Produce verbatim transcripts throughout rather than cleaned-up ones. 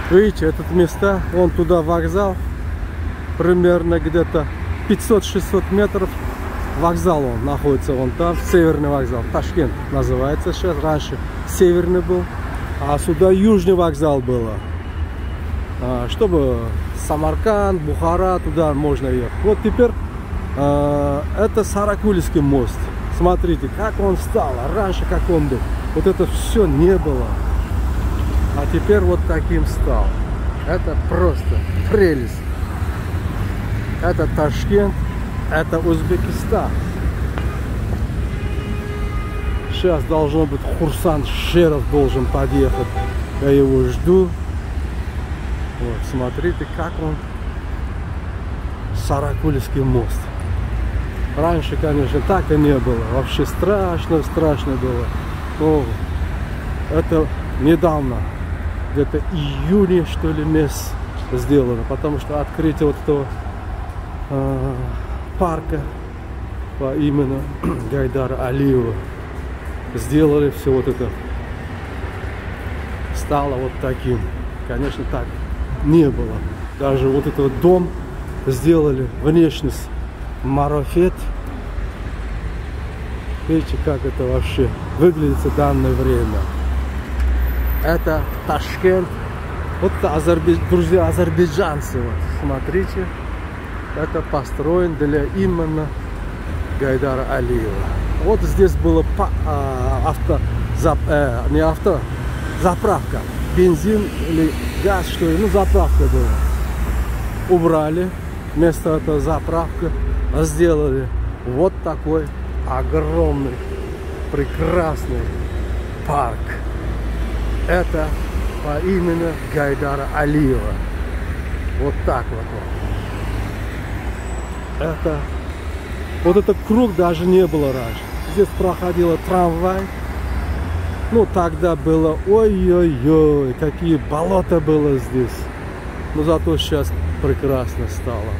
Видите, этот места, вон туда вокзал, примерно где-то пятьсот-шестьсот метров. Вокзал он находится вон там, северный вокзал, Ташкент называется сейчас, раньше северный был, а сюда южный вокзал было, а, чтобы Самарканд, Бухара, туда можно ехать. Вот теперь а, это Саракульский мост, смотрите, как он стал, а раньше как он был, вот это все не было, а теперь вот таким стал, это просто прелесть, это Ташкент. Это Узбекистан. Сейчас должно быть Хурсан Шеров должен подъехать. Я его жду. Вот, смотрите, как он. Саракульский мост. Раньше, конечно, так и не было. Вообще страшно, страшно было. Но это недавно, где-то июне, что ли, месяц сделано. Потому что открытие вот этого э парка по имени Гайдара Алиева сделали все вот это, стало вот таким. Конечно, так не было. Даже вот этот дом сделали внешность марафет. Видите, как это вообще выглядит в данное время. Это Ташкент. Вот Азербайджан, друзья, азербайджанцы. Вот, смотрите. Это построен для именно Гайдара Алиева. Вот здесь было по, а, авто, зап, э, не авто, заправка. Бензин или газ, что ли, ну заправка была. Убрали, вместо этого заправка сделали вот такой огромный, прекрасный парк. Это по имени Гайдара Алиева. Вот так вот. Это, вот этот круг даже не было раньше. Здесь проходила трамвай. Ну, тогда было, ой-ой-ой, какие болота было здесь. Но зато сейчас прекрасно стало.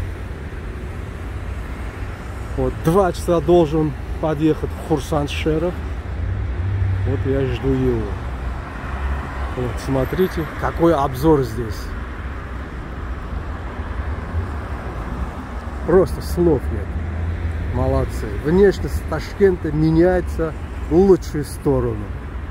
Вот, два часа должен подъехать Хурсан Шеров. Вот я жду его. Вот, смотрите, какой обзор здесь. Просто слов нет. Молодцы. Внешность Ташкента меняется в лучшую сторону.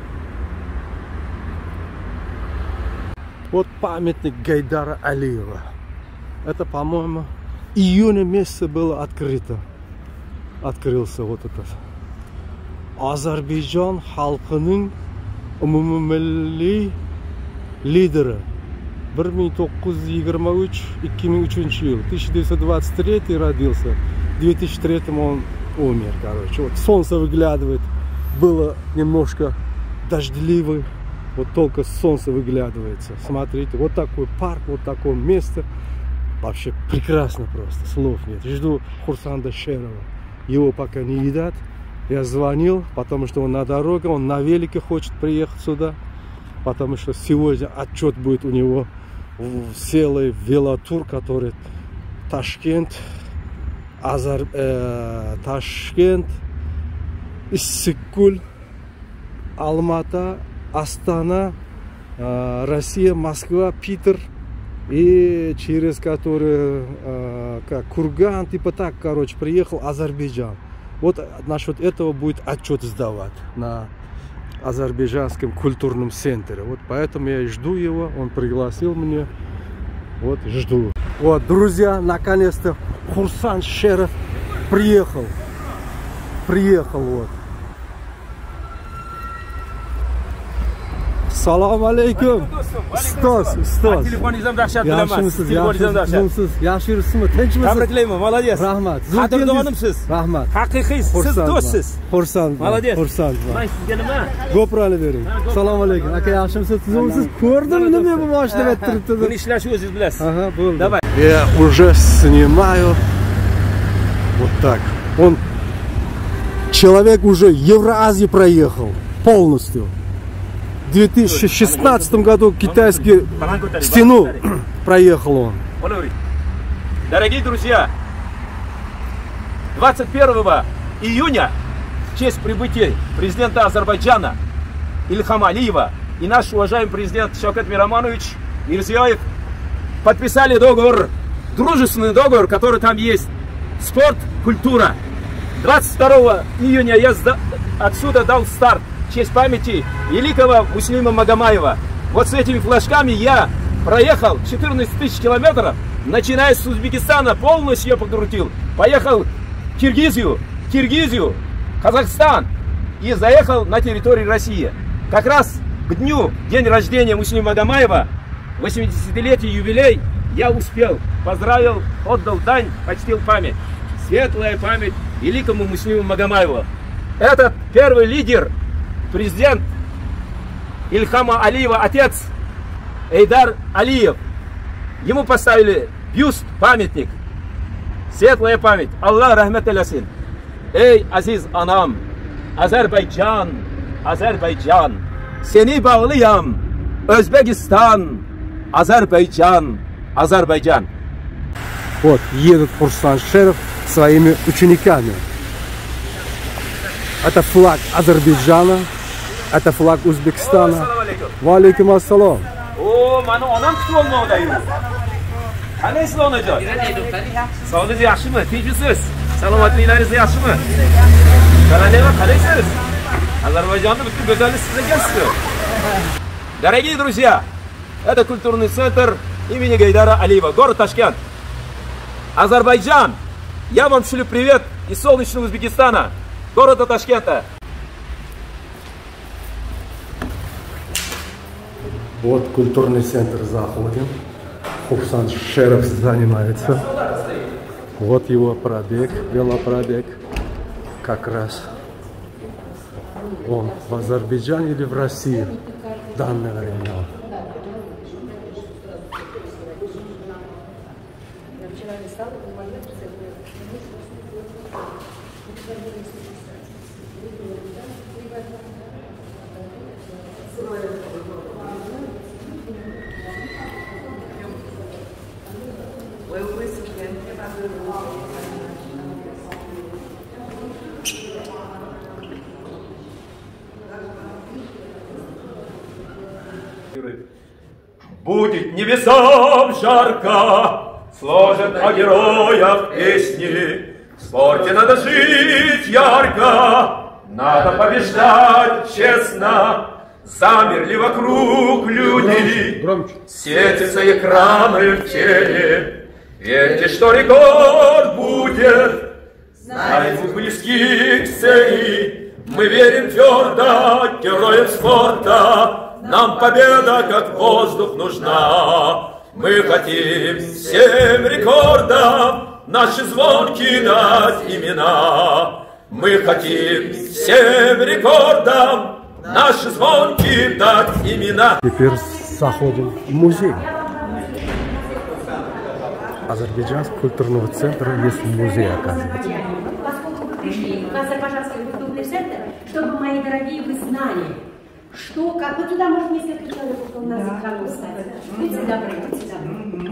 Вот памятник Гайдара Алиева. Это, по-моему, июня месяца было открыто. Открылся вот этот. Азербайджан халқының umummilliy лидеры. bir ming to'qqiz yuz yigirma uch ikki ming uchinchi yil, тысяча девятьсот двадцать третий родился, в две тысячи третьем он умер, короче. Вот солнце выглядывает, было немножко дождливый, вот только солнце выглядывается. Смотрите, вот такой парк, вот такое место, вообще прекрасно просто, слов нет. Жду Хурсанда Шерова, его пока не едят. Я звонил, потому что он на дороге, он на велике хочет приехать сюда, потому что сегодня отчет будет у него в целый велотур, который Ташкент, Азар, э, Ташкент, Иссык-Куль, Алмата, Астана, э, Россия, Москва, Питер, и через который э, как Курган, типа так, короче, приехал Азербайджан. Вот насчет этого будет отчет сдавать на азербайджанском культурном центре. Вот поэтому я жду его, он пригласил меня, вот жду. Вот, друзья, наконец-то Хурсан Шеров приехал, приехал вот. Assalomu alaykum. Ustoz, ustoz. Telefoningizdan dahshat bilaman. Yaxshimisiz? Telefoningizdan dahshat. Yaxshi yuribsizmi? Tinchmisiz? Tabriklayman, молодец. Rahmat. Qadrdonimsiz. Rahmat. Haqiqiy siz do'stsiz. Xursand. Молодец. Xursand. Men sizga nima? GoPro'ni bering. Assalomu alaykum. Aka, yaxshimisiz? Tuzumsiz? Ko'rdim, nima bu mashina deb turibdi. Buni ishlashni o'zingiz bilasiz. Ага, bo'ldi. Давай. Я уже снимаю вот так. Он человек уже Евразию проехал полностью. В две тысячи шестнадцатом году китайский стену проехал он. Дорогие друзья, двадцать первого июня в честь прибытия президента Азербайджана Ильхама Алиева и наш уважаемый президент Шавкат Миромонович Мирзияев подписали договор, дружественный договор, который там есть. Спорт, культура. двадцать второго июня я отсюда дал старт в честь памяти великого Муслима Магомаева. Вот с этими флажками я проехал четырнадцать тысяч километров, начиная с Узбекистана, полностью я покрутил. Поехал в Киргизию, Киргизию, Казахстан и заехал на территорию России. Как раз к дню, день рождения Муслима Магомаева, восьмидесятилетий юбилей, я успел, поздравил, отдал дань, почтил память. Светлая память великому Муслиму Магомаеву. Этот первый лидер, президент Ильхама Алиева, отец Эйдар Алиев. Ему поставили бюст, памятник. Светлая память. Аллах рахмет eylesin. Ey aziz anam, Azerbaycan, Azerbaycan. Seni bağlıyam, Özbekistan, Azerbaycan, Azerbaycan. Вот, едет Хурсан Шеров своими учениками. Это флаг Азербайджана, это флаг Узбекистана. Валейкум ассалам. О, мана onam kutib olmoqda. Qanday Islonajon? Sog'ligingiz yaxshimi? Tinchmisiz? Salomatliklaringiz yaxshimi? Qalanaymi, qalaysiz? Ozarbayjonning butun go'zallik sizda ekan-ku. Дорогие друзья, это культурный центр имени Гайдара Алиева, город Ташкент. Азербайджан, я вам шлю привет из солнечного Узбекистана, города Ташкента. Вот культурный центр заходим. Хурсан Шеров занимается. Вот его пробег, велопробег. Как раз он в Азербайджане или в России в данное время. Будет небесам жарко, сложат о героях песни. В спорте надо жить ярко, надо побеждать честно. Замерли вокруг люди, Громче. светятся экраны в теле. Верьте, что рекорд будет, знаете, близки к цели. Мы верим твердо героям спорта. Нам победа, как воздух, нужна. Мы хотим всем рекордам наши звонки дать имена. Мы хотим всем рекордам наши звонки дать имена. Теперь заходим в музей. Азербайджанского культурного центра есть музей, оказывается. Поскольку вы пришли в Азербайджанский культурный центр, чтобы, мои дорогие, вы знали, что, как, ну туда может несколько человек у нас экран поставить. Будьте добры, будьте добры.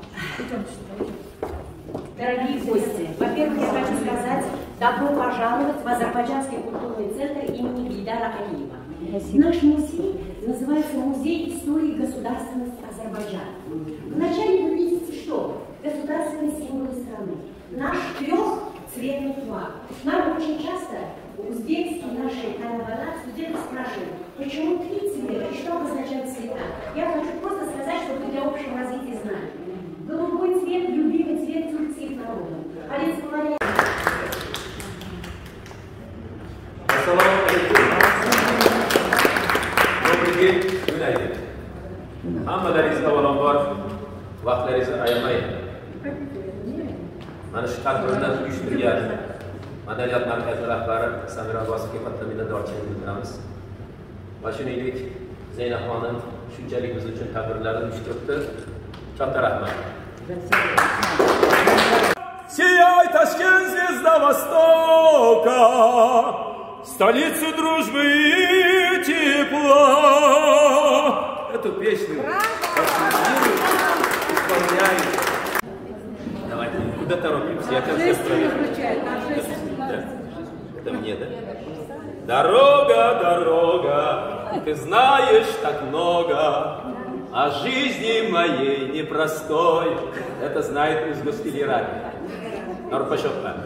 Дорогие гости, во-первых, я хочу сказать, добро пожаловать в Азербайджанский культурный центр имени Гайдара Алиева. Наш музей называется Музей истории государственности Азербайджана. Вначале вы видите, что государственные символы страны. Наш трехцветный флаг. Нам очень часто узбекские наши канавана студенты спрашивают, почему три цвета и что обозначают цвета. Я хочу просто сказать, чтобы для общего развития знали. Голубой цвет – любимый цвет тюркских народов. Олицетворяет. Добрый день, günaydın. Hammalaringizni avvalambor vaqtlaringizni ayamayın. Mana shu tadbirni uyushtirgan Madaniyat markazi rahbari Samira Abbosovga katta minnatdorchilik bildiramiz. Va shuningdek Zaynab xonim shunchalik biz uchun tadbirlarni uyushtiribdi. Katta rahmat. Сияй, Ташкент, звезда Востока, столица дружбы и тепла. Эту песню исполняем. Давайте, куда торопимся? Я как сейчас Это мне, да? Дорога, дорога, ты знаешь так много о жизни моей непростой. Это знает Узгостелерадио. Нарпашопка.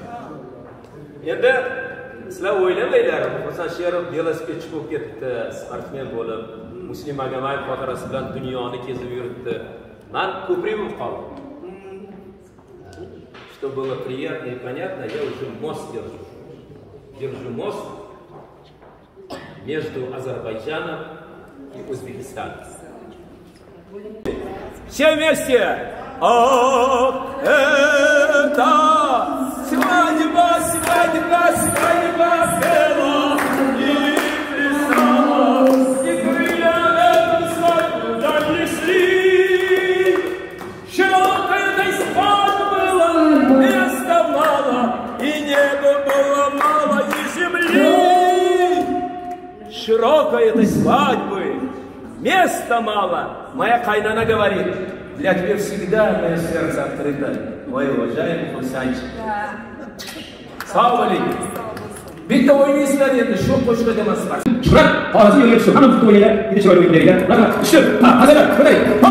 Это слава ойламайлар. Hasan Sherov velosipedchi bo'lib ketdi, sportmen bo'lib, Muslim Magamayev xotirasi bilan dunyoni kezib yuribdi. Men ko'prik bo'lib qoldim. Что было приятно и понятно, я уже мост держу. Держу мост между Азербайджаном и Узбекистаном. Все вместе! О, это свадьба, свадьба, свадьба пела и плясала, и крылья эту свадьбу донесли. Широкая этой свадьбы было, места мало, и неба было мало, и земли. Широкой этой свадьбы места мало. Моя кайнана говорит, для тебя всегда мое сердце открыто, мой уважаемый Хусанчик. Салам алейкум. Bitta o'ynaysizlar endi shu qo'shiqqa emas. Shuhrat, hozir yo'lga chiqib, hamma futbolchilar, yetti chiroyli o'yinlarga. Rahmat. Ishib, ha, hazırlar, qanday?